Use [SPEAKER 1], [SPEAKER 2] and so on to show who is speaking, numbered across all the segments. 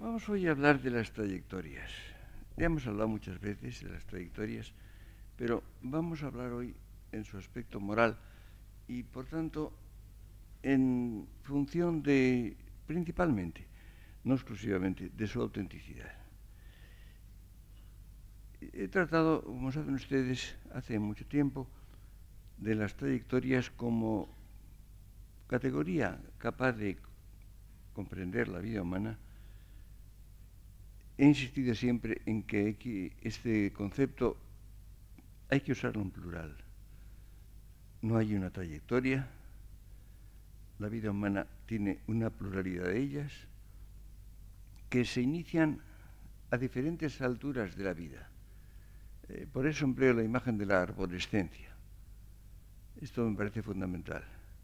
[SPEAKER 1] Vamos hoy a hablar de las trayectorias. Ya hemos hablado muchas veces de las trayectorias, pero vamos a hablar hoy en su aspecto moral y, por tanto, en función de, principalmente, no exclusivamente, de su autenticidad. He tratado, como saben ustedes, hace mucho tiempo, de las trayectorias como categoría capaz de comprender la vida humana. He insistido siempre en que este concepto hay que usarlo en plural. No hay una trayectoria, la vida humana tiene una pluralidad de ellas que se inician a diferentes alturas de la vida. Por eso empleo la imagen de la arborescencia. Esto me parece fundamental.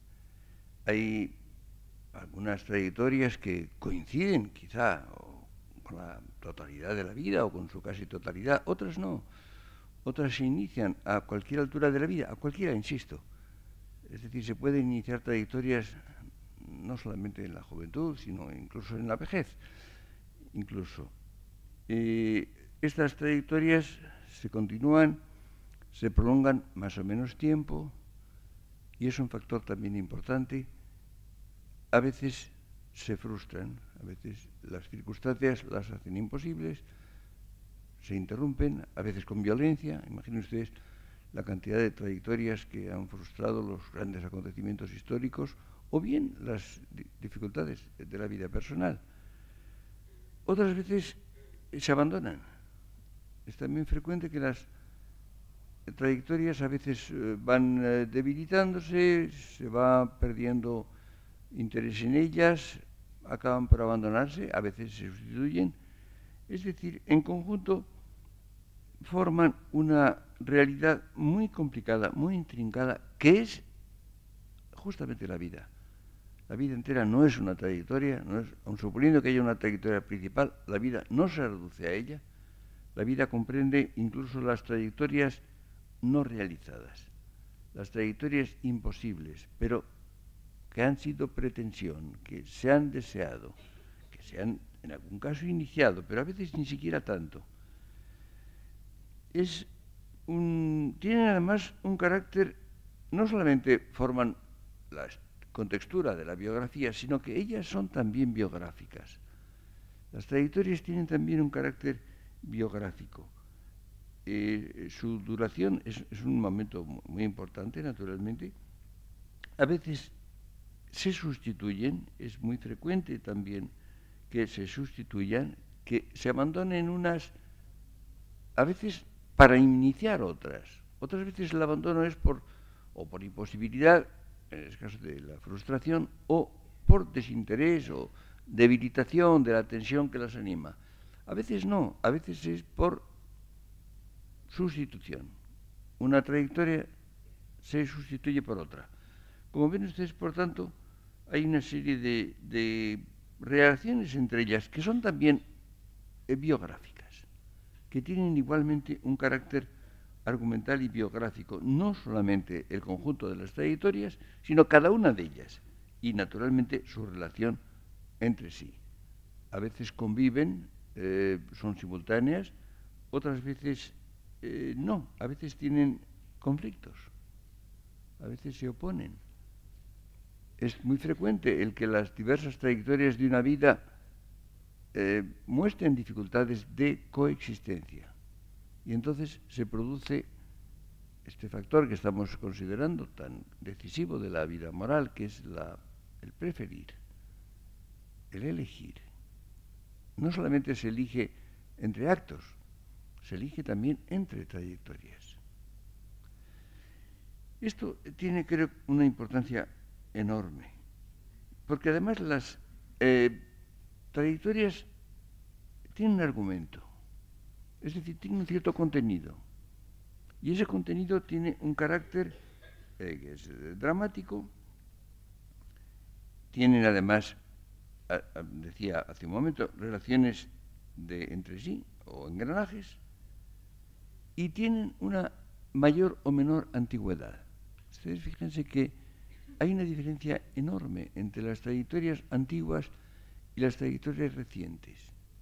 [SPEAKER 1] Hay algunas trayectorias que coinciden quizá con la totalidad de la vida o con su casi totalidad, otras no. Otras se inician a cualquier altura de la vida, a cualquiera, insisto. Es decir, se pueden iniciar trayectorias no solamente en la juventud, sino incluso en la vejez. Incluso. Estas trayectorias se continúan, se prolongan más o menos tiempo, y es un factor también importante. A veces se frustran, a veces las circunstancias las hacen imposibles, se interrumpen, a veces con violencia. Imaginen ustedes la cantidad de trayectorias que han frustrado los grandes acontecimientos históricos o bien las dificultades de la vida personal. Otras veces se abandonan. Es también frecuente que las trayectorias a veces van debilitándose, se va perdiendo interés en ellas, acaban por abandonarse, a veces se sustituyen. Es decir, en conjunto forman una realidad muy complicada, muy intrincada, que es justamente la vida. La vida entera no es una trayectoria, aun suponiendo que haya una trayectoria principal, la vida no se reduce a ella. La vida comprende incluso las trayectorias no realizadas, las trayectorias imposibles, pero que han sido pretensión, que se han deseado, que se han en algún caso iniciado, pero a veces ni siquiera tanto. Tienen además un carácter, no solamente forman la contextura de la biografía, sino que ellas son también biográficas. Las trayectorias tienen también un carácter biográfico. Su duración es un momento muy importante, naturalmente. A veces se sustituyen, es muy frecuente también que se sustituyan, que se abandonen unas, a veces para iniciar otras. Otras veces el abandono es por imposibilidad, en el caso de la frustración, o por desinterés o debilitación de la tensión que las anima. A veces no, a veces es por sustitución. Una trayectoria se sustituye por otra. Como ven ustedes, por tanto, hay una serie de reacciones entre ellas que son también biográficas, que tienen igualmente un carácter argumental y biográfico, no solamente el conjunto de las trayectorias, sino cada una de ellas, y naturalmente su relación entre sí. A veces conviven, son simultáneas, otras veces no, a veces tienen conflictos, a veces se oponen. Es muy frecuente el que las diversas trayectorias de una vida muestren dificultades de coexistencia. Y entonces se produce este factor que estamos considerando tan decisivo de la vida moral, que es el preferir, el elegir. No solamente se elige entre actos, se elige también entre trayectorias. Esto tiene, creo, una importancia enorme, porque además las trayectorias tienen un argumento, es decir, tienen un cierto contenido, y ese contenido tiene un carácter que es dramático. Tienen además, decía hace un momento, relaciones entre sí o engranajes, y tienen una mayor o menor antigüedad. Ustedes fíjense que hay una diferencia enorme entre las trayectorias antiguas y las trayectorias recientes.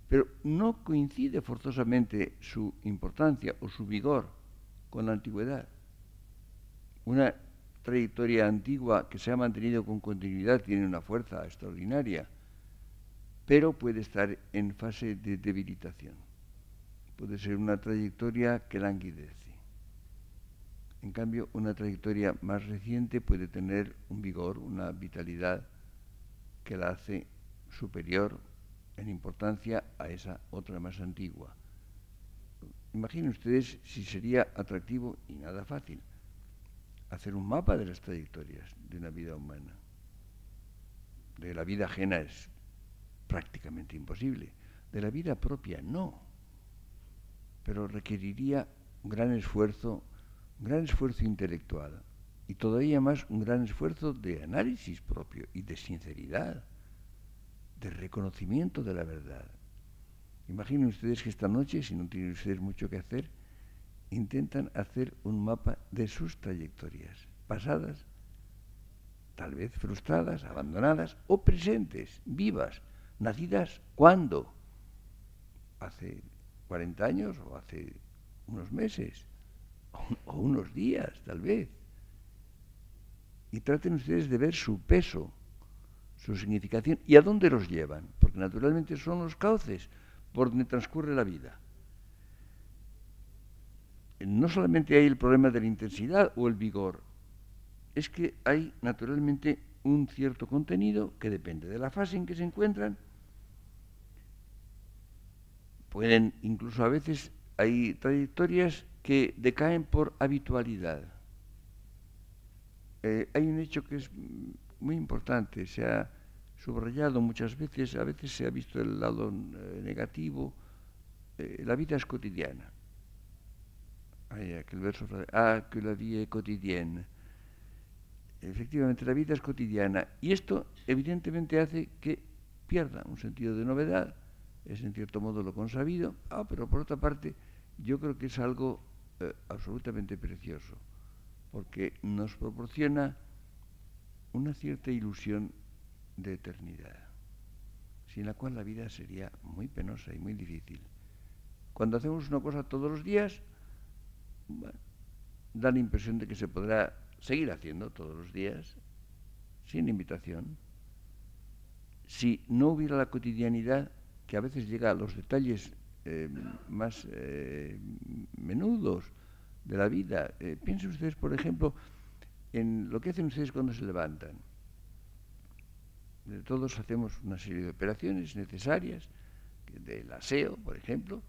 [SPEAKER 1] pero no coincide forzosamente su importancia o su vigor con la antigüedad. Una trayectoria antigua que se ha mantenido con continuidad tiene una fuerza extraordinaria, pero puede estar en fase de debilitación. Puede ser una trayectoria que languidece. En cambio, una trayectoria más reciente puede tener un vigor, una vitalidad que la hace superior en importancia a esa otra más antigua. Imaginen ustedes si sería atractivo y nada fácil hacer un mapa de las trayectorias de una vida humana. De la vida ajena es prácticamente imposible. De la vida propia no. Pero requeriría un gran esfuerzo intelectual y todavía más un gran esfuerzo de análisis propio y de sinceridad, de reconocimiento de la verdad. Imaginen ustedes que esta noche, si no tienen ustedes mucho que hacer, intentan hacer un mapa de sus trayectorias, pasadas, tal vez frustradas, abandonadas o presentes, vivas, nacidas ¿cuándo? Hace 40 años o hace unos meses o unos días, tal vez. Y traten ustedes de ver su peso, su significación y a dónde los llevan, porque naturalmente son los cauces por donde transcurre la vida. No solamente hay el problema de la intensidad o el vigor, es que hay naturalmente un cierto contenido que depende de la fase en que se encuentran. Pueden, incluso a veces, hay trayectorias que decaen por habitualidad. Hay un hecho que es muy importante, se ha subrayado muchas veces, a veces se ha visto el lado negativo. La vida es cotidiana. Hay aquel verso, que la vie est quotidienne. Efectivamente, la vida es cotidiana y esto evidentemente hace que pierda un sentido de novedad. Es en cierto modo lo consabido, pero por otra parte yo creo que es algo absolutamente precioso, porque nos proporciona una cierta ilusión de eternidad, sin la cual la vida sería muy penosa y muy difícil. Cuando hacemos una cosa todos los días, bueno, da la impresión de que se podrá seguir haciendo todos los días, sin limitación. Si no hubiera la cotidianidad, que a veces llega a los detalles más menudos de la vida. Piensen ustedes, por ejemplo, en lo que hacen ustedes cuando se levantan. Todos hacemos una serie de operaciones necesarias, del aseo, por ejemplo,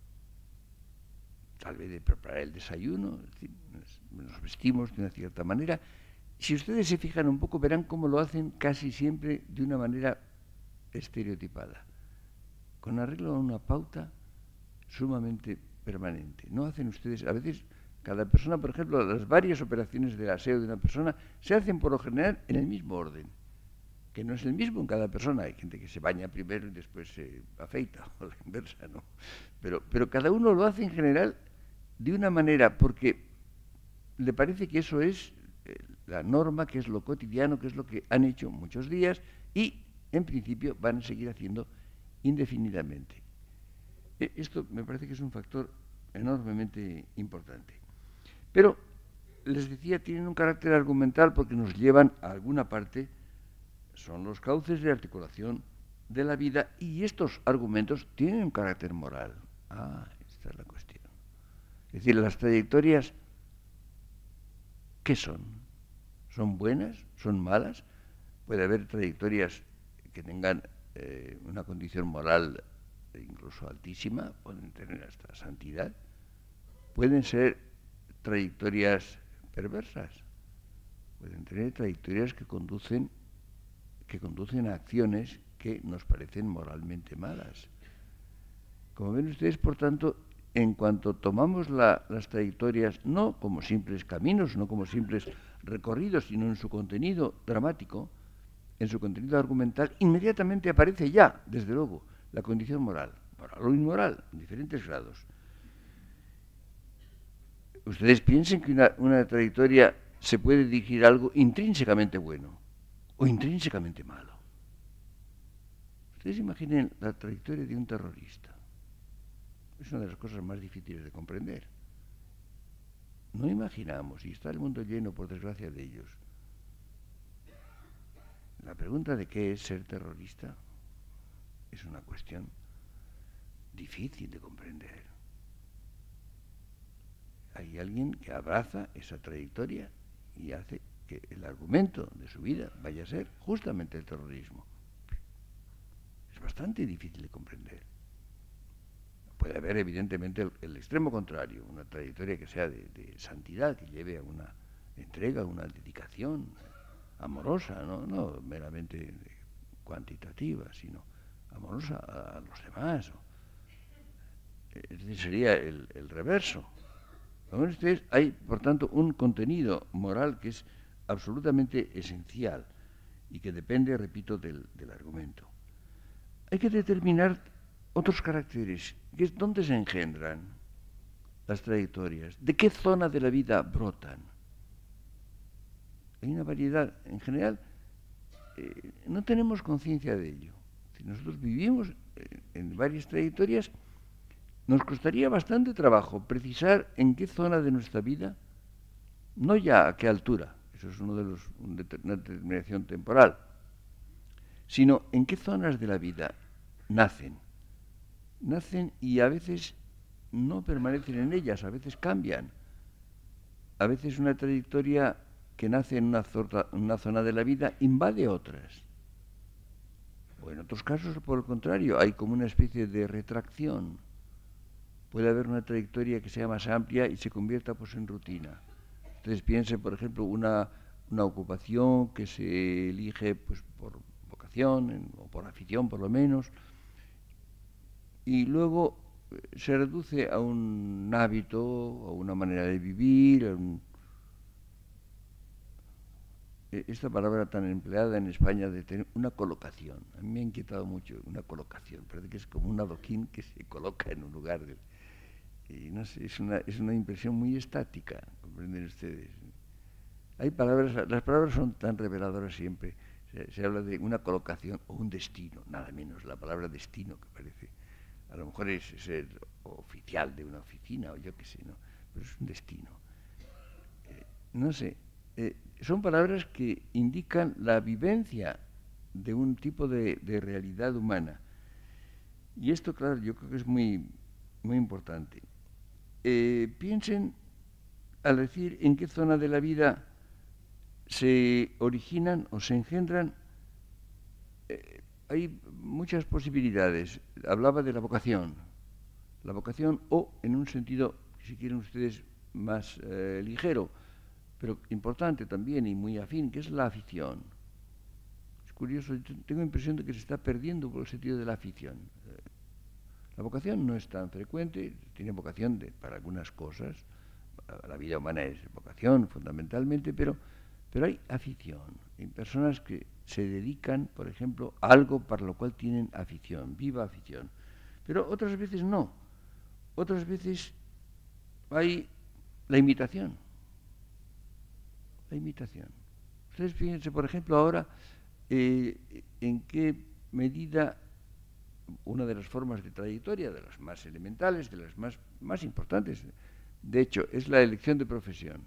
[SPEAKER 1] tal vez de preparar el desayuno, es decir, nos vestimos de una cierta manera. Si ustedes se fijan un poco, verán cómo lo hacen casi siempre de una manera estereotipada, con arreglo a una pauta sumamente permanente. No hacen ustedes, a veces, cada persona, por ejemplo, las varias operaciones de aseo de una persona se hacen por lo general en el mismo orden, que no es el mismo en cada persona. Hay gente que se baña primero y después se afeita, o la inversa, ¿no? Pero cada uno lo hace en general de una manera porque le parece que eso es la norma, que es lo cotidiano, que es lo que han hecho muchos días y, en principio, van a seguir haciendo indefinidamente. Esto me parece que es un factor enormemente importante. Pero, les decía, tienen un carácter argumental porque nos llevan a alguna parte, son los cauces de articulación de la vida y estos argumentos tienen un carácter moral. Esta es la cuestión. Es decir, las trayectorias, ¿qué son? ¿Son buenas? ¿Son malas? Puede haber trayectorias que tengan una condición moral incluso altísima, pueden tener hasta santidad. Pueden ser trayectorias perversas, pueden tener trayectorias que conducen a acciones que nos parecen moralmente malas. Como ven ustedes, por tanto, en cuanto tomamos las trayectorias no como simples caminos, no como simples recorridos, sino en su contenido dramático, en su contenido argumental, inmediatamente aparece ya, desde luego, la condición moral o inmoral, en diferentes grados. Ustedes piensen que una trayectoria se puede dirigir a algo intrínsecamente bueno o intrínsecamente malo. Ustedes imaginen la trayectoria de un terrorista. Es una de las cosas más difíciles de comprender. No imaginamos, y está el mundo lleno, por desgracia, de ellos. La pregunta de qué es ser terrorista es una cuestión difícil de comprender. Hay alguien que abraza esa trayectoria y hace que el argumento de su vida vaya a ser justamente el terrorismo. Es bastante difícil de comprender. Puede haber, evidentemente, el extremo contrario, una trayectoria que sea de santidad, que lleve a una entrega, a una dedicación amorosa, no meramente cuantitativa, sino amorosa a los demás. Ese sería el reverso. Hay, por tanto, un contenido moral que es absolutamente esencial y que depende, repito, del argumento. Hay que determinar otros caracteres, que es dónde se engendran las trayectorias, de qué zona de la vida brotan. Hay una variedad, en general, no tenemos conciencia de ello. Si nosotros vivimos en varias trayectorias, nos costaría bastante trabajo precisar en qué zona de nuestra vida, no ya a qué altura, eso es una determinación temporal, sino en qué zonas de la vida nacen y a veces no permanecen en ellas, a veces cambian. A veces una trayectoria que nace en una zona de la vida invade otras. O en otros casos, por el contrario, hay como una especie de retracción. Puede haber una trayectoria que sea más amplia y se convierta pues en rutina. Entonces piensen, por ejemplo, una ocupación que se elige pues por vocación o por afición por lo menos, y luego se reduce a un hábito, a una manera de vivir, esta palabra tan empleada en España de tener una colocación. A mí me ha inquietado mucho una colocación, parece que es como un adoquín que se coloca en un lugar. Y no sé, es una impresión muy estática, comprenden ustedes. Hay palabras, las palabras son tan reveladoras siempre. Se habla de una colocación o un destino, nada menos, la palabra destino que parece. A lo mejor es el oficial de una oficina o yo qué sé, ¿no? Pero es un destino. No sé, son palabras que indican la vivencia de un tipo de realidad humana. Y esto, claro, yo creo que es muy, muy importante. Piensen, al decir en qué zona de la vida se originan o se engendran, hay muchas posibilidades. Hablaba de la vocación o, en un sentido, si quieren ustedes, más ligero, pero importante también y muy afín, que es la afición. Es curioso, yo tengo la impresión de que se está perdiendo por el sentido de la afición. La vocación no es tan frecuente, tiene vocación para algunas cosas, la vida humana es vocación fundamentalmente, pero hay afición. Hay personas que se dedican, por ejemplo, a algo para lo cual tienen afición, viva afición. Pero otras veces no. Otras veces hay la imitación. La imitación. Ustedes fíjense, por ejemplo, ahora en qué medida una de las formas de trayectoria, de las más elementales, de las más importantes, de hecho, es la elección de profesión.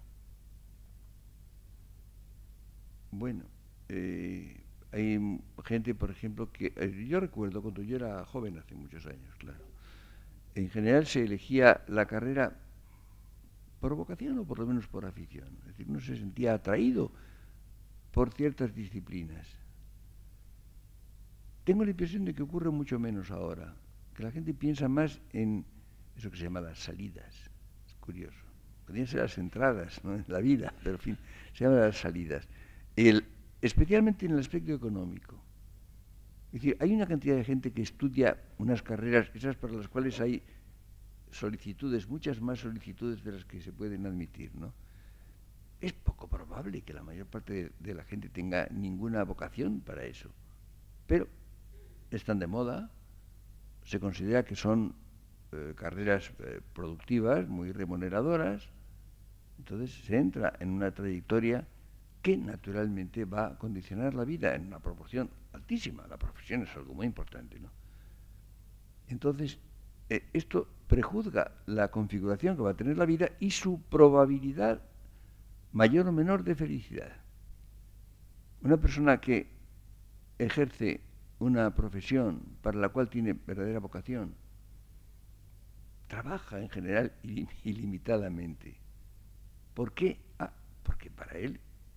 [SPEAKER 1] Bueno, hay gente, por ejemplo, que yo recuerdo cuando yo era joven, hace muchos años, claro, en general se elegía la carrera por vocación o por lo menos por afición. Es decir, uno se sentía atraído por ciertas disciplinas. Tengo la impresión de que ocurre mucho menos ahora, que la gente piensa más en eso que se llama las salidas. Es curioso. Podrían ser las entradas, ¿no?, en la vida, pero en fin, se llama las salidas. Especialmente en el aspecto económico. Es decir, hay una cantidad de gente que estudia unas carreras, esas para las cuales hay solicitudes, muchas más solicitudes de las que se pueden admitir, ¿no? Es poco probable que la mayor parte de la gente tenga ninguna vocación para eso, pero están de moda, se considera que son carreras productivas, muy remuneradoras, entonces se entra en una trayectoria que naturalmente va a condicionar la vida en una proporción altísima. La profesión es algo muy importante, ¿no? Entonces, esto prejuzga la configuración que va a tener la vida y su probabilidad mayor o menor de felicidad. Una persona que ejerce una profesión para la cual tiene verdadera vocación, trabaja en general ilimitadamente. ¿Por qué? Porque para él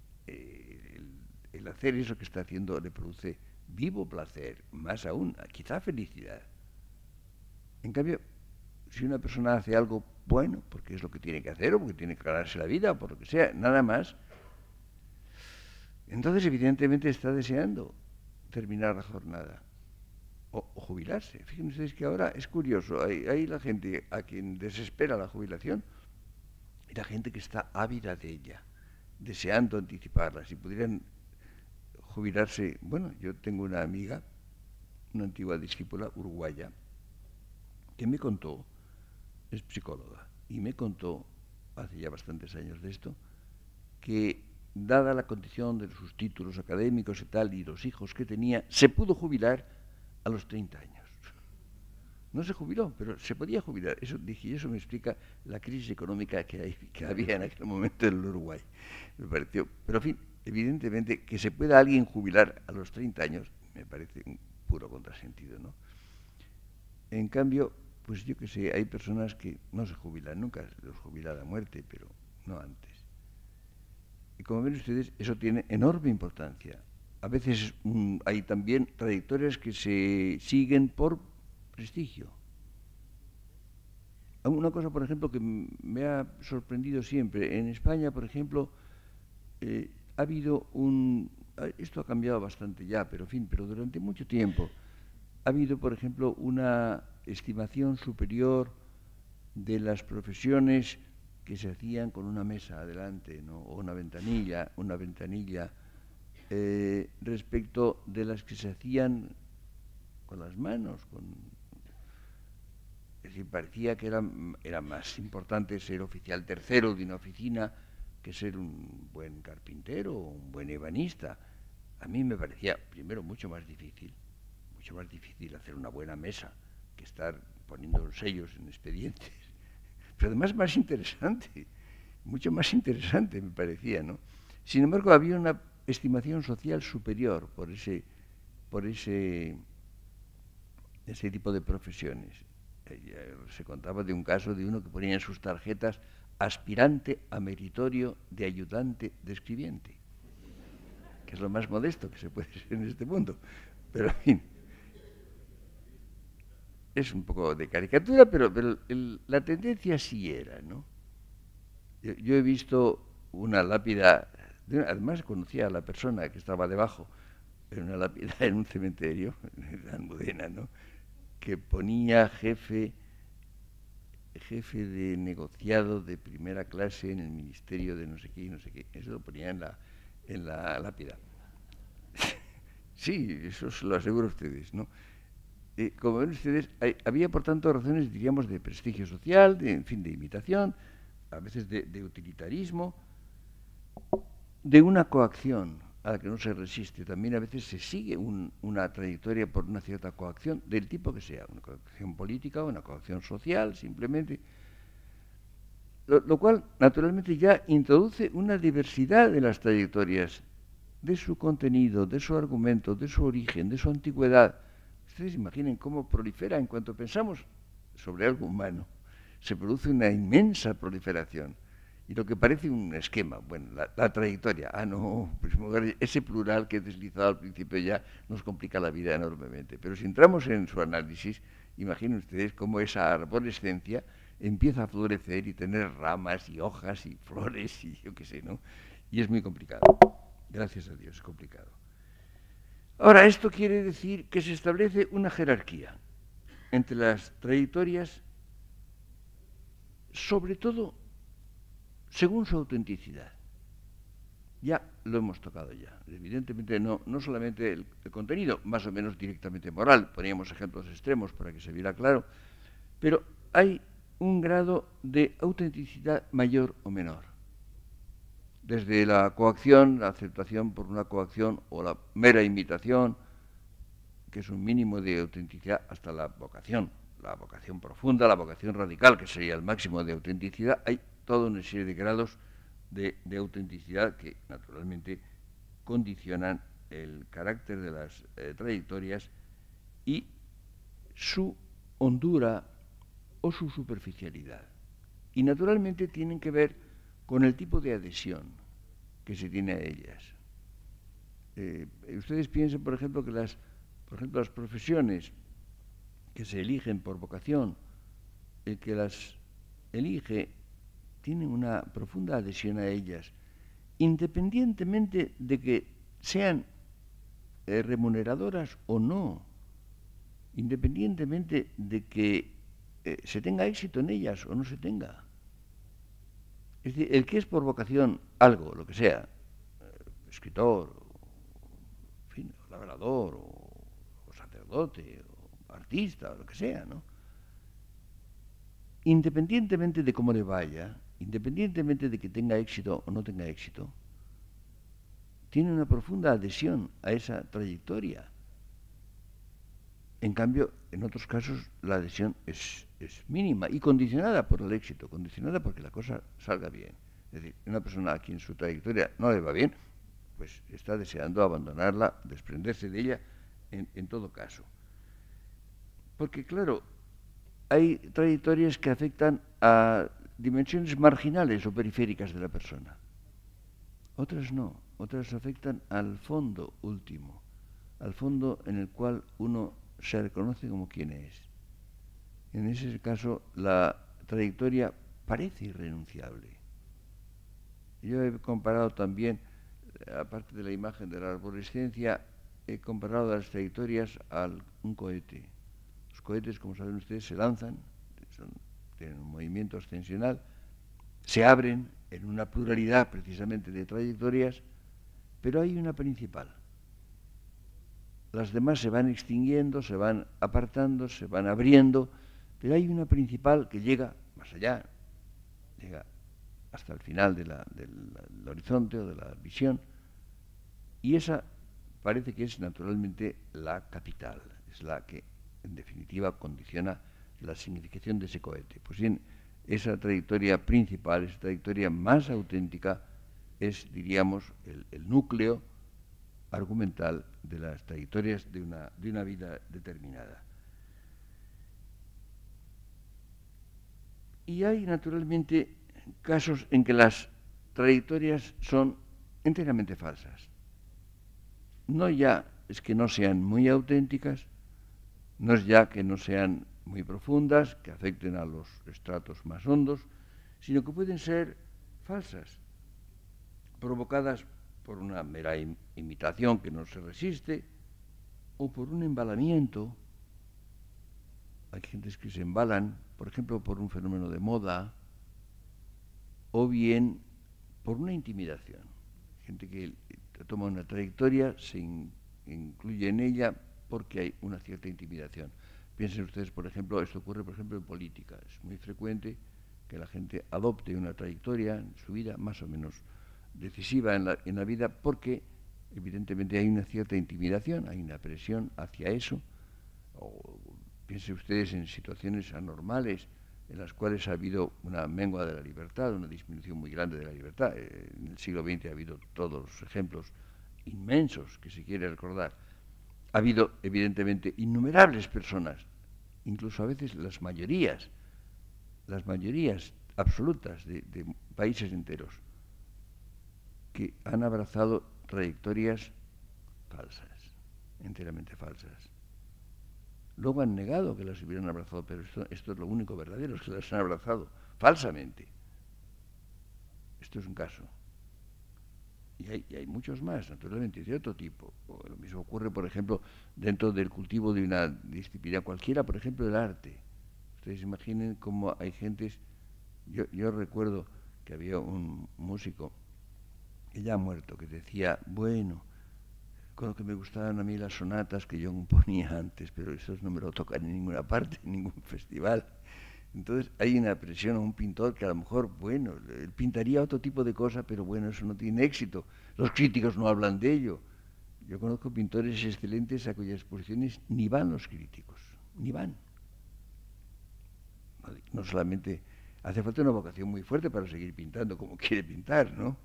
[SPEAKER 1] el hacer eso que está haciendo le produce vivo placer, más aún, quizá felicidad. En cambio, si una persona hace algo bueno, porque es lo que tiene que hacer, o porque tiene que ganarse la vida, o por lo que sea, nada más, entonces evidentemente está deseando terminar la jornada o jubilarse. Fíjense ustedes que ahora es curioso, hay la gente a quien desespera la jubilación y la gente que está ávida de ella, deseando anticiparla. Si pudieran jubilarse, bueno, yo tengo una amiga, una antigua discípula uruguaya, que me contó, es psicóloga, y me contó, hace ya bastantes años de esto, que dada la condición de sus títulos académicos y tal, y los hijos que tenía, se pudo jubilar a los 30 años. No se jubiló, pero se podía jubilar. Eso dije, y eso me explica la crisis económica que había en aquel momento en el Uruguay. Me pareció, pero en fin, evidentemente que se pueda alguien jubilar a los 30 años, me parece un puro contrasentido, ¿no? En cambio, pues yo que sé, hay personas que no se jubilan, nunca los jubila la muerte, pero no antes. Y como ven ustedes, eso tiene enorme importancia. A veces hay también trayectorias que se siguen por prestigio. Una cosa, por ejemplo, que me ha sorprendido siempre, en España, por ejemplo, ha habido esto ha cambiado bastante ya, pero en fin, pero durante mucho tiempo ha habido, por ejemplo, una estimación superior de las profesiones que se hacían con una mesa adelante, ¿no? O una ventanilla respecto de las que se hacían con las manos. Es decir, parecía que era más importante ser oficial tercero de una oficina que ser un buen carpintero o un buen ebanista. A mí me parecía, primero, mucho más difícil hacer una buena mesa que estar poniendo sellos en expedientes. Pero además más interesante, mucho más interesante me parecía, ¿no? Sin embargo, había una estimación social superior por ese tipo de profesiones. Se contaba de un caso de uno que ponía en sus tarjetas aspirante a meritorio de ayudante de escribiente, que es lo más modesto que se puede ser en este mundo. Pero, en fin, es un poco de caricatura, pero la tendencia sí era, ¿no? Yo he visto una lápida, además conocía a la persona que estaba debajo, en una lápida en un cementerio, en Almudena, ¿no? Que ponía jefe de negociado de primera clase en el ministerio de no sé qué y no sé qué. Eso lo ponía en la lápida. Sí, eso se lo aseguro a ustedes, ¿no? Como ven ustedes, había por tanto razones, diríamos, de prestigio social, en fin, de imitación, a veces de utilitarismo, de una coacción a la que no se resiste. También a veces se sigue una trayectoria por una cierta coacción, del tipo que sea, una coacción política o una coacción social, simplemente. Lo cual, naturalmente, ya introduce una diversidad de las trayectorias, de su contenido, de su argumento, de su origen, de su antigüedad. Ustedes imaginen cómo prolifera en cuanto pensamos sobre algo humano. Se produce una inmensa proliferación. Y lo que parece un esquema, bueno, la trayectoria, ese plural que he deslizado al principio ya nos complica la vida enormemente. Pero si entramos en su análisis, imaginen ustedes cómo esa arborescencia empieza a florecer y tener ramas y hojas y flores y yo qué sé, ¿no? Y es muy complicado. Gracias a Dios, es complicado. Ahora, esto quiere decir que se establece una jerarquía entre las trayectorias, sobre todo según su autenticidad. Ya lo hemos tocado ya. Evidentemente no solamente el contenido, más o menos directamente moral, poníamos ejemplos extremos para que se viera claro, pero hay un grado de autenticidad mayor o menor. desde la coacción, la aceptación por una coacción o la mera imitación, que es un mínimo de autenticidad, hasta la vocación profunda, la vocación radical, que sería el máximo de autenticidad. Hay toda una serie de grados de autenticidad que naturalmente condicionan el carácter de las trayectorias y su hondura o su superficialidad. Y naturalmente tienen que ver con el tipo de adhesión que se tiene a ellas. Ustedes piensen, por ejemplo, que las profesiones que se eligen por vocación, el que las elige tiene una profunda adhesión a ellas, independientemente de que sean remuneradoras o no, independientemente de que se tenga éxito en ellas o no se tenga. Es decir, el que es por vocación algo, lo que sea, escritor, en fin, labrador, o sacerdote, o artista, o lo que sea, ¿no? Independientemente de cómo le vaya, independientemente de que tenga éxito o no tenga éxito, tiene una profunda adhesión a esa trayectoria. En cambio, en otros casos, la adhesión es mínima y condicionada por el éxito, condicionada porque la cosa salga bien. Es decir, una persona a quien su trayectoria no le va bien, pues está deseando abandonarla, desprenderse de ella en todo caso. Porque, claro, hay trayectorias que afectan a dimensiones marginales o periféricas de la persona. Otras no, otras afectan al fondo último, al fondo en el cual uno se reconoce como quien es. En ese caso, la trayectoria parece irrenunciable. Yo he comparado también, aparte de la imagen de la arborescencia, he comparado las trayectorias a un cohete. Los cohetes, como saben ustedes, se lanzan, tienen un movimiento ascensional, se abren en una pluralidad precisamente de trayectorias, pero hay una principal. Las demás se van extinguiendo, se van apartando, se van abriendo, pero hay una principal que llega más allá, llega hasta el final del horizonte o de la visión, y esa parece que es naturalmente la capital, es la que en definitiva condiciona la significación de ese cohete. Pues bien, esa trayectoria principal, esa trayectoria más auténtica, es, diríamos, el núcleo argumental de las trayectorias de una vida determinada. Y hay, naturalmente, casos en que las trayectorias son enteramente falsas. No ya es que no sean muy auténticas, no es ya que no sean muy profundas, que afecten a los estratos más hondos, sino que pueden ser falsas, provocadas por una mera imitación que no se resiste, o por un embalamiento. Hay gentes que se embalan, por ejemplo, por un fenómeno de moda, o bien por una intimidación. Gente que toma una trayectoria, se incluye en ella porque hay una cierta intimidación. Piensen ustedes, por ejemplo, esto ocurre, por ejemplo, en política. Es muy frecuente que la gente adopte una trayectoria en su vida más o menos decisiva en la vida porque evidentemente hay una cierta intimidación, hay una presión hacia eso. O piensen ustedes en situaciones anormales en las cuales ha habido una mengua de la libertad, una disminución muy grande de la libertad. En el siglo XX ha habido todos los ejemplos inmensos que se quiere recordar. Ha habido, evidentemente, innumerables personas, incluso a veces las mayorías absolutas de países enteros, que han abrazado trayectorias falsas, enteramente falsas. Luego han negado que las hubieran abrazado, pero esto es lo único verdadero, es que las han abrazado falsamente. Esto es un caso. Y hay muchos más, naturalmente, de otro tipo. Lo mismo ocurre, por ejemplo, dentro del cultivo de una disciplina cualquiera, por ejemplo, el arte. Ustedes imaginen cómo hay gentes. Yo recuerdo que había un músico que ya ha muerto, que decía, bueno, con lo que me gustaban a mí las sonatas que yo componía antes, pero esos no me lo tocan en ninguna parte, en ningún festival. Entonces hay una presión a un pintor que a lo mejor, bueno, él pintaría otro tipo de cosa, pero bueno, eso no tiene éxito. Los críticos no hablan de ello. Yo conozco pintores excelentes a cuyas exposiciones ni van los críticos, ni van. No solamente hace falta una vocación muy fuerte para seguir pintando como quiere pintar, ¿no?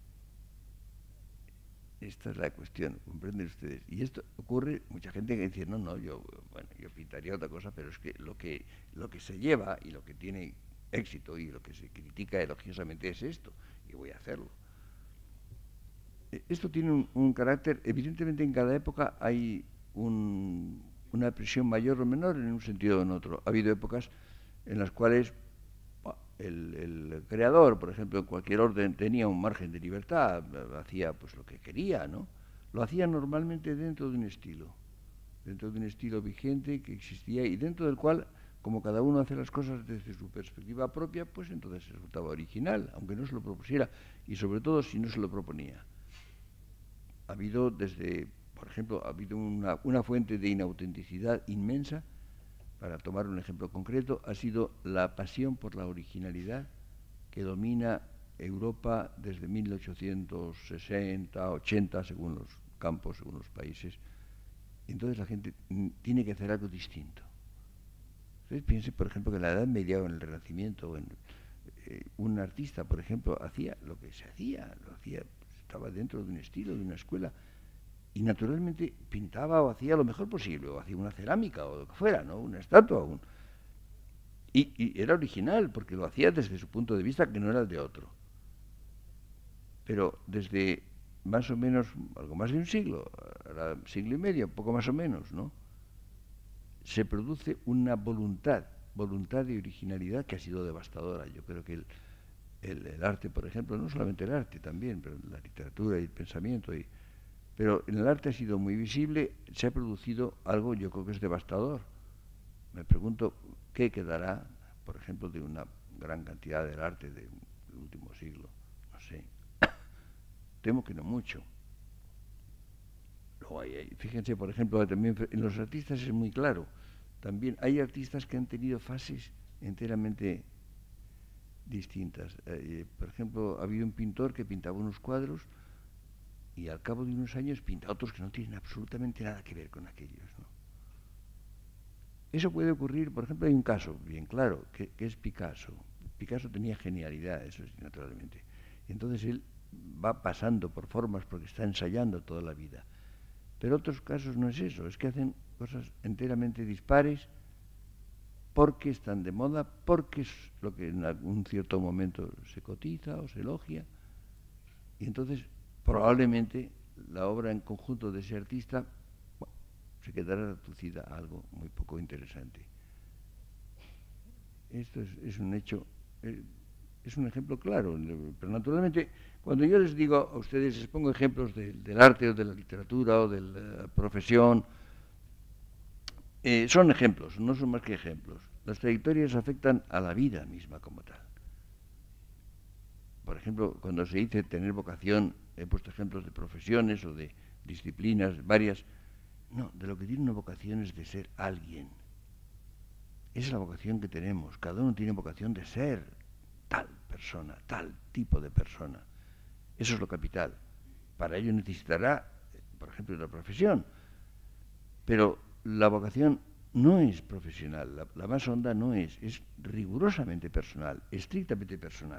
[SPEAKER 1] Esta es la cuestión, ¿comprenden ustedes? Y esto ocurre, mucha gente que dice, no, yo pintaría otra cosa, pero es que lo que se lleva y lo que tiene éxito y lo que se critica elogiosamente es esto, y voy a hacerlo. Esto tiene un carácter, evidentemente en cada época hay una presión mayor o menor en un sentido o en otro. Ha habido épocas en las cuales el creador, por ejemplo, en cualquier orden tenía un margen de libertad, hacía pues lo que quería, ¿no? Lo hacía normalmente dentro de un estilo vigente que existía y dentro del cual, como cada uno hace las cosas desde su perspectiva propia, pues entonces resultaba original, aunque no se lo propusiera, y sobre todo si no se lo proponía. Ha habido por ejemplo, ha habido una fuente de inautenticidad inmensa. Para tomar un ejemplo concreto, ha sido la pasión por la originalidad que domina Europa desde 1860, 80, según los campos, según los países. Entonces la gente tiene que hacer algo distinto. Ustedes piensen, por ejemplo, que en la Edad Media o en el Renacimiento, un artista, por ejemplo, hacía lo que se hacía, estaba dentro de un estilo, de una escuela, y naturalmente pintaba o hacía lo mejor posible, o hacía una cerámica o lo que fuera, ¿no? Una estatua. Y era original, porque lo hacía desde su punto de vista, que no era el de otro. Pero desde más o menos, algo más de un siglo, siglo y medio, poco más o menos, ¿no? Se produce una voluntad de originalidad que ha sido devastadora. Yo creo que el arte, por ejemplo, no solamente el arte también, pero la literatura y el pensamiento pero en el arte ha sido muy visible, se ha producido algo, yo creo que es devastador. Me pregunto qué quedará, por ejemplo, de una gran cantidad del arte del último siglo. No sé. Temo que no mucho. Luego fíjense, por ejemplo, también en los artistas es muy claro. También hay artistas que han tenido fases enteramente distintas. Por ejemplo, ha habido un pintor que pintaba unos cuadros y al cabo de unos años pinta otros que no tienen absolutamente nada que ver con aquellos, ¿no? Eso puede ocurrir, por ejemplo, hay un caso bien claro, que es Picasso. Picasso tenía genialidad, eso sí, naturalmente. Y entonces él va pasando por formas porque está ensayando toda la vida. Pero otros casos no es eso, es que hacen cosas enteramente dispares porque están de moda, porque es lo que en algún cierto momento se cotiza o se elogia. Y entonces probablemente la obra en conjunto de ese artista se quedará reducida a algo muy poco interesante. Esto es un hecho, es un ejemplo claro, pero naturalmente cuando yo les digo a ustedes, les pongo ejemplos del arte o de la literatura o de la profesión, son ejemplos, no son más que ejemplos. Las trayectorias afectan a la vida misma como tal. Por ejemplo, cuando se dice tener vocación, he puesto ejemplos de profesiones o de disciplinas varias. No, de lo que tiene una vocación es de ser alguien. Esa es la vocación que tenemos. Cada uno tiene vocación de ser tal persona, tal tipo de persona. Eso es lo capital. Para ello necesitará, por ejemplo, una profesión. Pero la vocación no es profesional, la más honda no es rigurosamente personal, estrictamente personal.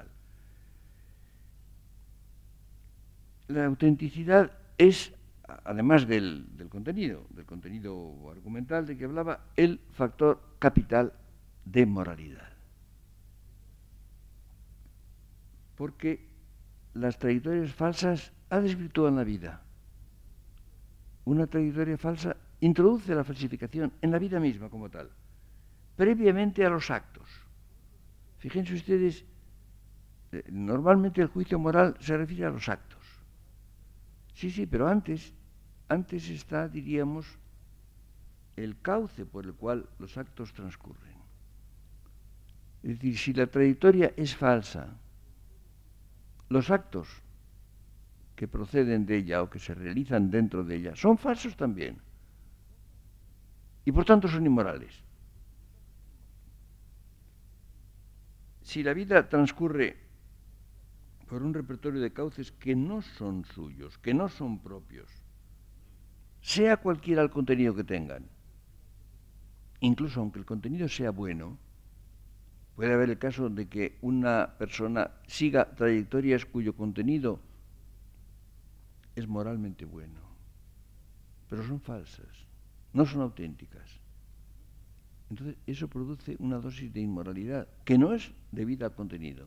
[SPEAKER 1] La autenticidad es, además del contenido argumental de que hablaba, el factor capital de moralidad. Porque las trayectorias falsas desvirtúan la vida. Una trayectoria falsa introduce la falsificación en la vida misma como tal, previamente a los actos. Fíjense ustedes, normalmente el juicio moral se refiere a los actos. Sí, pero antes está, diríamos, el cauce por el cual los actos transcurren. Es decir, si la trayectoria es falsa, los actos que proceden de ella o que se realizan dentro de ella son falsos también. Y por tanto son inmorales. si la vida transcurre por un repertorio de cauces que no son suyos, que no son propios, sea cualquiera el contenido que tengan, incluso aunque el contenido sea bueno, puede haber el caso de que una persona siga trayectorias cuyo contenido es moralmente bueno, pero son falsas, no son auténticas. Entonces, eso produce una dosis de inmoralidad que no es debida al contenido.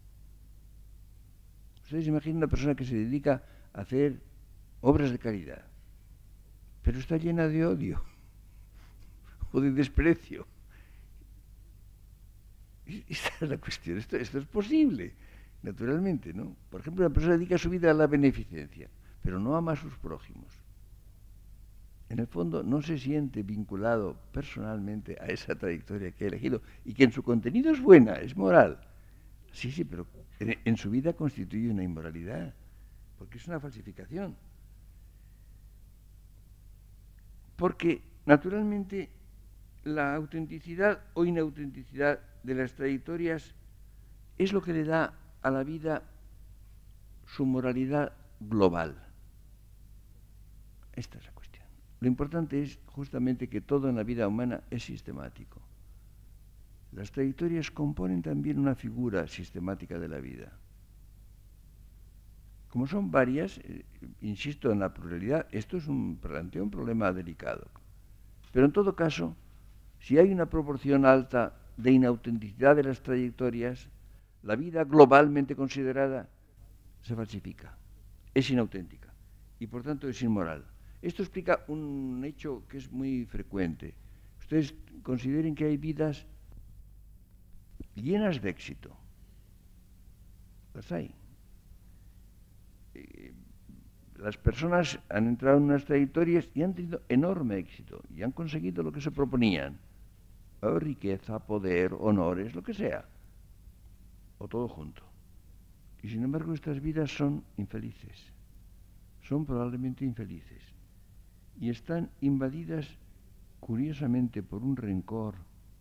[SPEAKER 1] Ustedes imaginen una persona que se dedica a hacer obras de caridad, pero está llena de odio o de desprecio. Esta es la cuestión. Esto es posible, naturalmente, ¿no? Por ejemplo, una persona dedica su vida a la beneficencia, pero no ama a sus prójimos. En el fondo no se siente vinculado personalmente a esa trayectoria que ha elegido y que en su contenido es buena, es moral. Sí, sí, pero en su vida constituye una inmoralidad, porque es una falsificación. Porque, naturalmente, la autenticidad o inautenticidad de las trayectorias es lo que le da a la vida su moralidad global. Esta es la cuestión. Lo importante es justamente que todo en la vida humana es sistemático. Las trayectorias componen también una figura sistemática de la vida. Como son varias, insisto en la pluralidad, esto es plantea un problema delicado. Pero en todo caso, si hay una proporción alta de inautenticidad de las trayectorias, la vida globalmente considerada se falsifica, es inauténtica y por tanto es inmoral. Esto explica un hecho que es muy frecuente. Ustedes consideren que hay vidas llenas de éxito. Las hay. Las personas han entrado en unas trayectorias y han tenido enorme éxito y han conseguido lo que se proponían. O riqueza, poder, honores, lo que sea. O todo junto. Y sin embargo estas vidas son infelices. Son probablemente infelices. Y están invadidas curiosamente por un rencor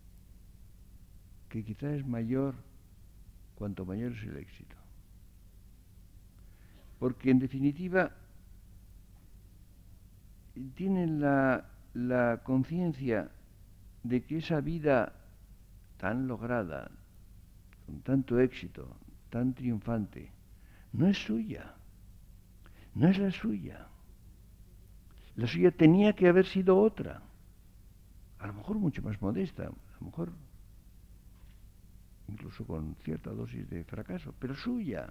[SPEAKER 1] que quizá es mayor cuanto mayor es el éxito. Porque en definitiva tienen la conciencia de que esa vida tan lograda, con tanto éxito, tan triunfante, no es suya, no es la suya. La suya tenía que haber sido otra, a lo mejor mucho más modesta, a lo mejor incluso con cierta dosis de fracaso, pero suya.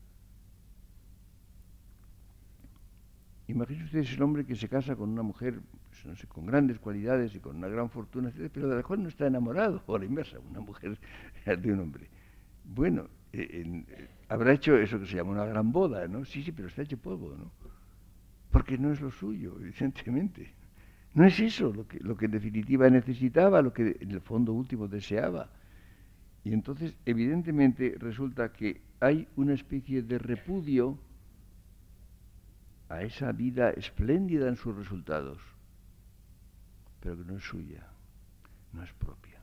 [SPEAKER 1] Imagínense ustedes el hombre que se casa con una mujer, pues, no sé, con grandes cualidades y con una gran fortuna, pero de la cual no está enamorado, o a la inversa, una mujer de un hombre. Bueno, habrá hecho eso que se llama una gran boda, ¿no? Sí, sí, pero está hecho polvo, ¿no? Porque no es lo suyo, evidentemente. No es eso lo que en definitiva necesitaba, lo que en el fondo último deseaba. Y entonces, evidentemente, resulta que hay una especie de repudio a esa vida espléndida en sus resultados, pero que no es suya, no es propia.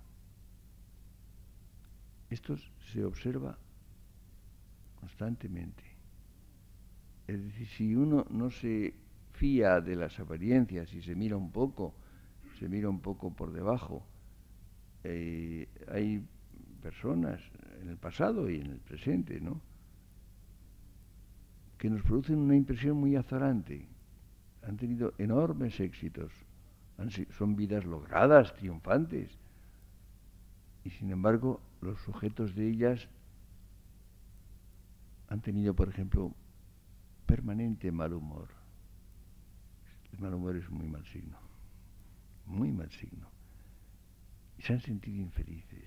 [SPEAKER 1] Esto se observa constantemente. Es decir, si uno no se fía de las apariencias y se mira un poco por debajo, hay personas en el pasado y en el presente, ¿no?, que nos producen una impresión muy azorante. Han tenido enormes éxitos, son vidas logradas, triunfantes, y sin embargo los sujetos de ellas han tenido, por ejemplo, permanente mal humor. El mal humor es muy mal signo, muy mal signo. Y se han sentido infelices.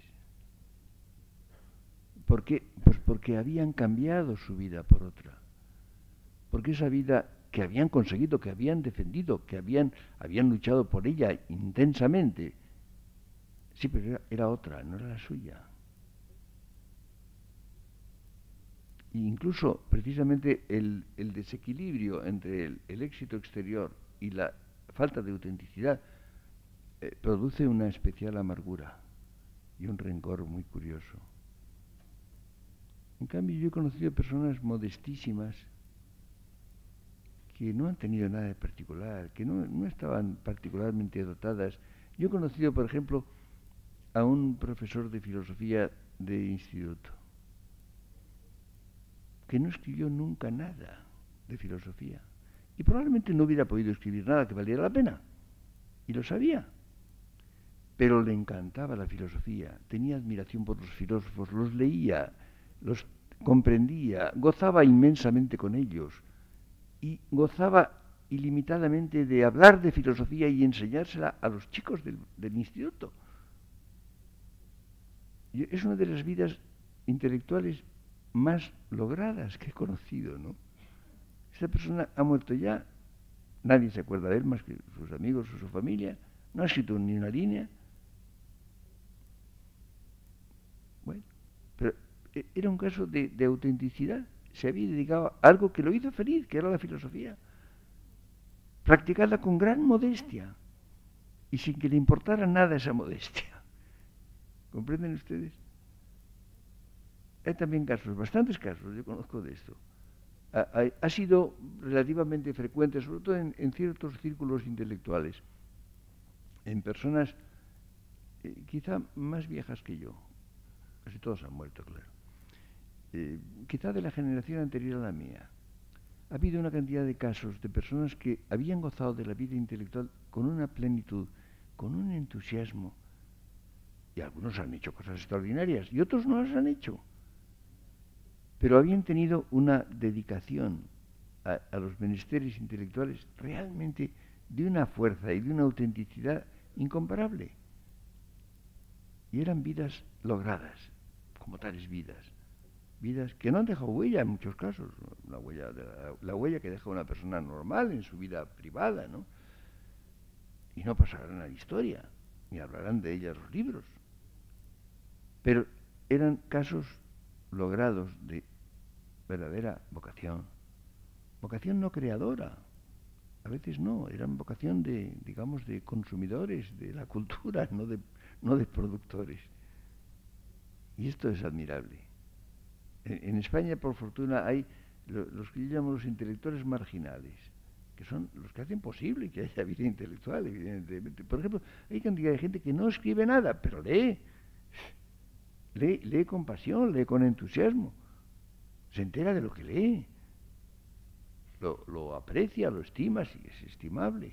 [SPEAKER 1] ¿Por qué? Pues porque habían cambiado su vida por otra. Porque esa vida que habían conseguido, que habían defendido, que habían luchado por ella intensamente, sí, pero era otra, no era la suya. E incluso, precisamente, el desequilibrio entre el éxito exterior y la falta de autenticidad produce una especial amargura y un rencor muy curioso. En cambio, yo he conocido personas modestísimas que no han tenido nada de particular, que no estaban particularmente dotadas. Yo he conocido, por ejemplo, a un profesor de filosofía de instituto que no escribió nunca nada de filosofía y probablemente no hubiera podido escribir nada que valiera la pena, y lo sabía, pero le encantaba la filosofía, tenía admiración por los filósofos, los leía, los comprendía, gozaba inmensamente con ellos y gozaba ilimitadamente de hablar de filosofía y enseñársela a los chicos del instituto. Es una de las vidas intelectuales más logradas que he conocido, ¿no? Esta persona ha muerto ya, nadie se acuerda de él más que sus amigos o su familia, no ha escrito ni una línea. Bueno, pero era un caso de autenticidad. Se había dedicado a algo que lo hizo feliz, que era la filosofía, practicada con gran modestia y sin que le importara nada esa modestia. ¿Comprenden ustedes? Hay también casos, bastantes casos, yo conozco de esto. Ha sido relativamente frecuente, sobre todo en ciertos círculos intelectuales, en personas quizá más viejas que yo. Casi todos han muerto, claro. Quizá de la generación anterior a la mía. Ha habido una cantidad de casos de personas que habían gozado de la vida intelectual con una plenitud, con un entusiasmo, y algunos han hecho cosas extraordinarias y otros no las han hecho, pero habían tenido una dedicación a los menesteres intelectuales realmente de una fuerza y de una autenticidad incomparable. Y eran vidas logradas, como tales vidas que no han dejado huella en muchos casos, la huella que deja una persona normal en su vida privada, ¿no? Y no pasarán a la historia, ni hablarán de ellas los libros. Pero eran casos logrados de verdadera vocación no creadora, a veces no, eran vocación de, digamos, de consumidores de la cultura, no de productores. Y esto es admirable. En España, por fortuna, hay los que yo llamo los intelectuales marginales, que son los que hacen posible que haya vida intelectual, evidentemente. Por ejemplo, hay cantidad de gente que no escribe nada, pero lee con pasión, lee con entusiasmo, se entera de lo que lee, lo aprecia, lo estima, si es estimable.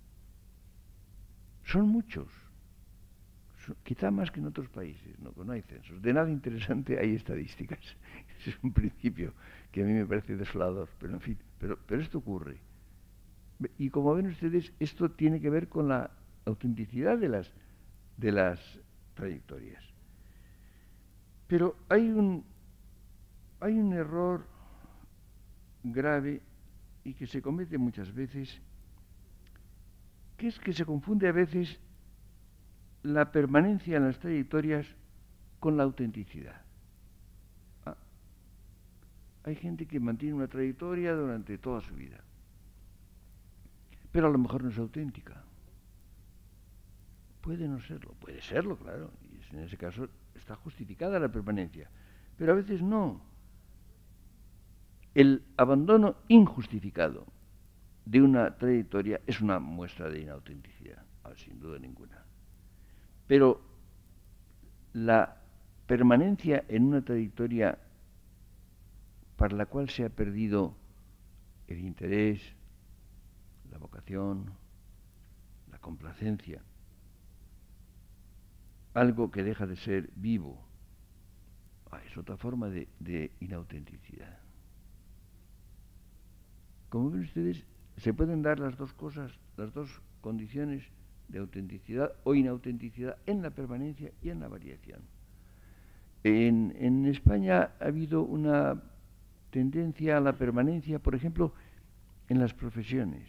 [SPEAKER 1] Son muchos. Quizá más que en otros países, no hay censos. De nada interesante hay estadísticas. Ese es un principio que a mí me parece desolador, pero en fin, pero esto ocurre. Y como ven ustedes, esto tiene que ver con la autenticidad de las trayectorias. Pero hay un error grave y que se comete muchas veces, que es que se confunde a veces la permanencia en las trayectorias con la autenticidad. Hay gente que mantiene una trayectoria durante toda su vida, pero a lo mejor no es auténtica. Puede no serlo, puede serlo, claro, y en ese caso está justificada la permanencia, pero a veces no. El abandono injustificado de una trayectoria es una muestra de inautenticidad, sin duda ninguna. Pero la permanencia en una trayectoria para la cual se ha perdido el interés, la vocación, la complacencia, algo que deja de ser vivo, es otra forma de inautenticidad. Como ven ustedes, se pueden dar las dos cosas, las dos condiciones de autenticidad o inautenticidad en la permanencia y en la variación. En España ha habido una tendencia a la permanencia, por ejemplo, en las profesiones.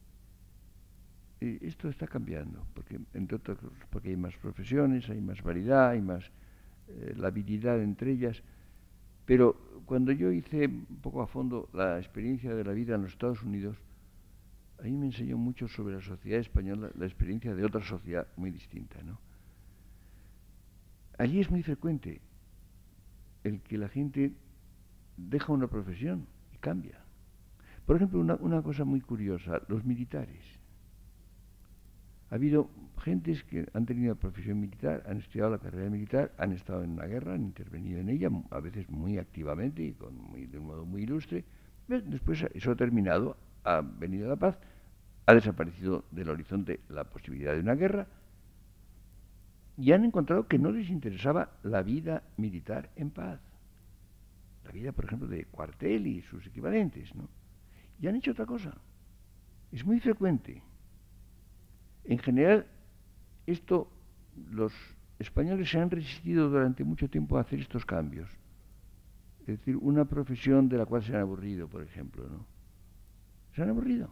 [SPEAKER 1] Esto está cambiando, porque entre otras cosas, porque hay más profesiones, hay más variedad, hay más labilidad entre ellas. Pero cuando yo hice un poco a fondo la experiencia de la vida en los Estados Unidos, ahí me enseñó mucho sobre la sociedad española, la experiencia de otra sociedad muy distinta, ¿no? Allí es muy frecuente el que la gente deja una profesión y cambia. Por ejemplo, una cosa muy curiosa, los militares. Ha habido gentes que han tenido profesión militar, han estudiado la carrera militar, han estado en la guerra, han intervenido en ella, a veces muy activamente y de un modo muy ilustre. Después eso ha terminado, ha venido la paz, ha desaparecido del horizonte la posibilidad de una guerra y han encontrado que no les interesaba la vida militar en paz. La vida, por ejemplo, de cuartel y sus equivalentes, ¿no? Y han hecho otra cosa. Es muy frecuente. En general, los españoles se han resistido durante mucho tiempo a hacer estos cambios. Es decir, una profesión de la cual se han aburrido, por ejemplo, ¿no? Se han aburrido.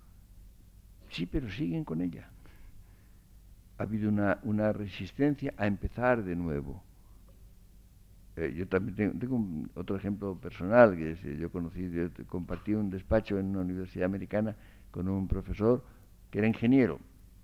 [SPEAKER 1] Sí, pero siguen con ella. Ha habido una resistencia a empezar de nuevo. Yo también tengo otro ejemplo personal, que es, yo compartí un despacho en una universidad americana con un profesor que era ingeniero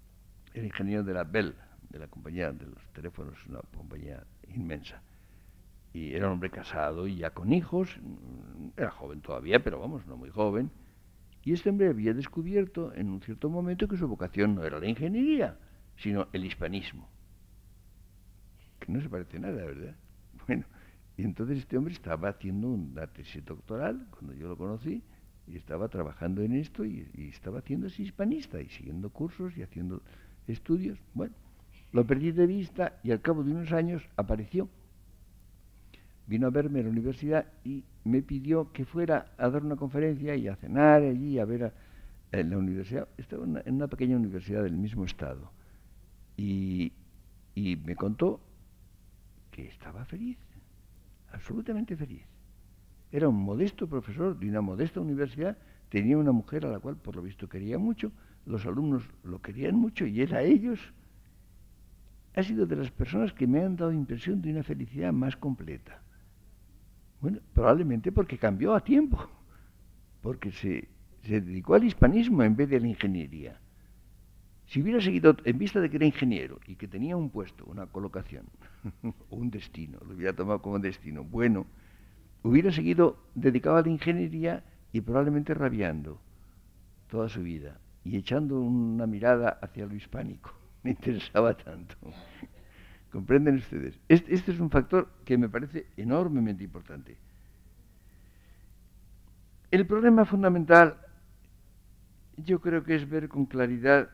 [SPEAKER 1] de la Bell, de la compañía de los teléfonos, una compañía inmensa. Y era un hombre casado y ya con hijos, era joven todavía, pero vamos, no muy joven. Y este hombre había descubierto en un cierto momento que su vocación no era la ingeniería, sino el hispanismo. Que no se parece nada, ¿verdad? Bueno, y entonces este hombre estaba haciendo una tesis doctoral, cuando yo lo conocí, y estaba trabajando en esto y estaba haciéndose hispanista y siguiendo cursos y haciendo estudios. Bueno, lo perdí de vista y al cabo de unos años apareció. Vino a verme a la universidad y me pidió que fuera a dar una conferencia y a cenar allí, a ver en la universidad. Estaba en una pequeña universidad del mismo estado. Y me contó que estaba feliz, absolutamente feliz. Era un modesto profesor de una modesta universidad, tenía una mujer a la cual por lo visto quería mucho, los alumnos lo querían mucho y él a ellos. Ha sido de las personas que me han dado impresión de una felicidad más completa. Bueno, probablemente porque cambió a tiempo, porque se dedicó al hispanismo en vez de a la ingeniería. Si hubiera seguido, en vista de que era ingeniero y que tenía un puesto, una colocación, o un destino, lo hubiera tomado como destino, bueno, hubiera seguido dedicado a la ingeniería y probablemente rabiando toda su vida y echando una mirada hacia lo hispánico. Me interesaba tanto. ¿Comprenden ustedes? Este es un factor que me parece enormemente importante. El problema fundamental, yo creo que es ver con claridad,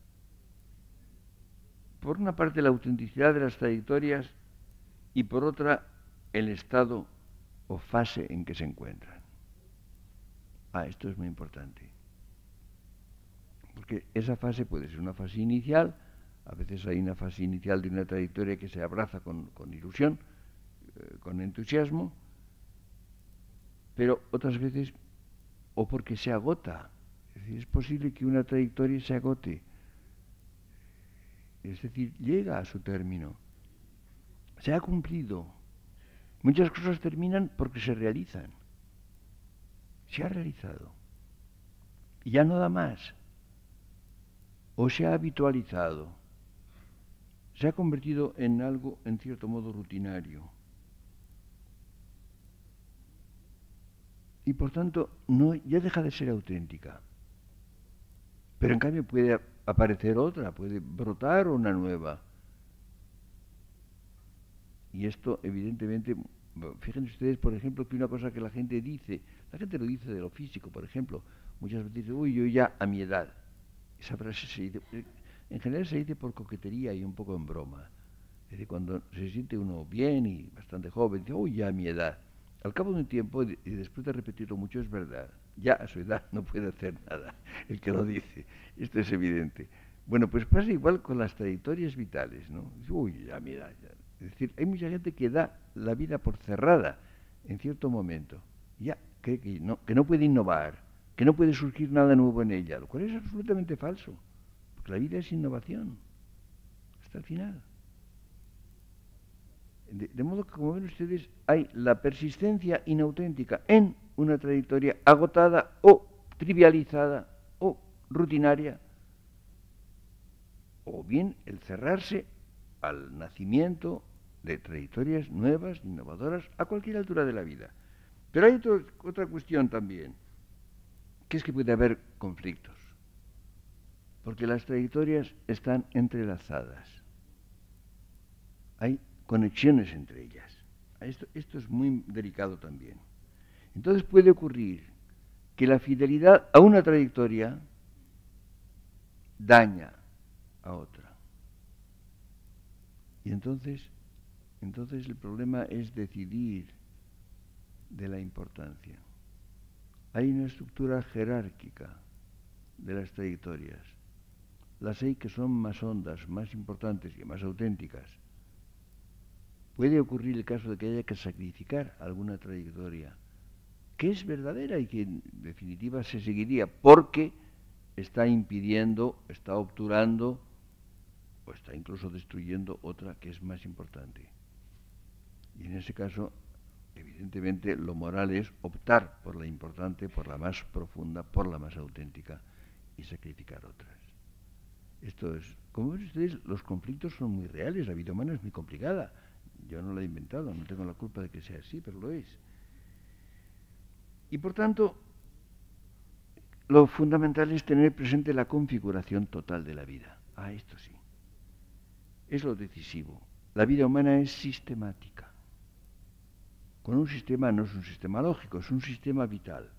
[SPEAKER 1] por una parte, la autenticidad de las trayectorias y por otra, el estado o fase en que se encuentran. Esto es muy importante. Porque esa fase puede ser una fase inicial, a veces hay una fase inicial de una trayectoria que se abraza con ilusión, con entusiasmo, pero otras veces, o porque se agota. Es decir, es posible que una trayectoria se agote. Es decir, llega a su término. Se ha cumplido. Muchas cosas terminan porque se realizan. Se ha realizado. Y ya no da más. O se ha habitualizado. Se ha convertido en algo, en cierto modo, rutinario. Y por tanto, ya deja de ser auténtica. Pero en cambio puede aparecer otra, puede brotar una nueva. Y esto, evidentemente, fíjense ustedes, por ejemplo, que una cosa que la gente lo dice de lo físico, por ejemplo, muchas veces dice, uy, yo ya a mi edad. Esa frase se dice, en general se dice por coquetería y un poco en broma. Es decir, cuando se siente uno bien y bastante joven, dice, uy, ya a mi edad. Al cabo de un tiempo, y después de repetirlo mucho, es verdad. Ya a su edad no puede hacer nada el que lo dice. Esto es evidente. Bueno, pues pasa igual con las trayectorias vitales, ¿no? Dice, uy, ya a mi edad. Ya. Es decir, hay mucha gente que da la vida por cerrada en cierto momento. Ya cree que no puede innovar, que no puede surgir nada nuevo en ella, lo cual es absolutamente falso. Porque la vida es innovación. Hasta el final. De modo que, como ven ustedes, hay la persistencia inauténtica en una trayectoria agotada o trivializada o rutinaria, o bien el cerrarse al nacimiento de trayectorias nuevas, innovadoras, a cualquier altura de la vida. Pero hay otra cuestión también, que es que puede haber conflictos, porque las trayectorias están entrelazadas. Hay conexiones entre ellas. Esto es muy delicado también. Entonces puede ocurrir que la fidelidad a una trayectoria daña a otra. Y entonces el problema es decidir de la importancia. Hay una estructura jerárquica de las trayectorias. Las hay que son más hondas, más importantes y más auténticas. Puede ocurrir el caso de que haya que sacrificar alguna trayectoria que es verdadera y que en definitiva se seguiría porque está impidiendo, está obturando o está incluso destruyendo otra que es más importante. Y en ese caso, evidentemente, lo moral es optar por la importante, por la más profunda, por la más auténtica y sacrificar otras. Esto es, como ven ustedes, los conflictos son muy reales, la vida humana es muy complicada. Yo no la he inventado, no tengo la culpa de que sea así, pero lo es. Y por tanto, lo fundamental es tener presente la configuración total de la vida. Esto sí. Es lo decisivo. La vida humana es sistemática. Con un sistema no es un sistema lógico, es un sistema vital.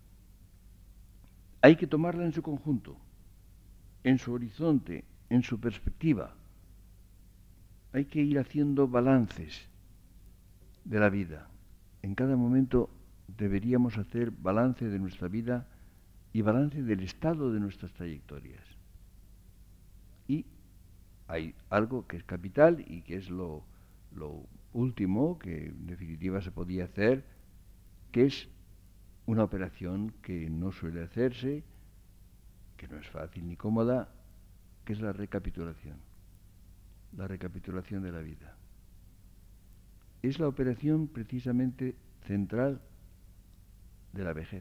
[SPEAKER 1] Hay que tomarla en su conjunto, en su horizonte, en su perspectiva. Hay que ir haciendo balances de la vida. En cada momento deberíamos hacer balance de nuestra vida y balance del estado de nuestras trayectorias. Y hay algo que es capital y que es lo último que en definitiva se podía hacer, que es una operación que no suele hacerse, que no es fácil ni cómoda, que es la recapitulación de la vida. Es la operación precisamente central de la vejez.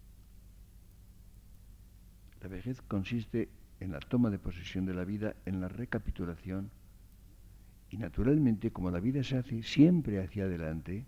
[SPEAKER 1] La vejez consiste en la toma de posesión de la vida, en la recapitulación, y naturalmente, como la vida se hace siempre hacia adelante,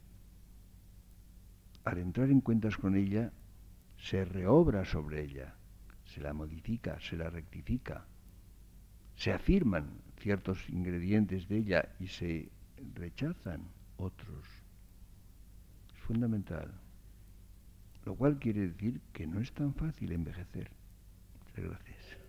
[SPEAKER 1] al entrar en cuentas con ella, se reobra sobre ella, se la modifica, se la rectifica, se afirman ciertos ingredientes de ella y se rechazan otros. Es fundamental. Lo cual quiere decir que no es tan fácil envejecer. Muchas gracias.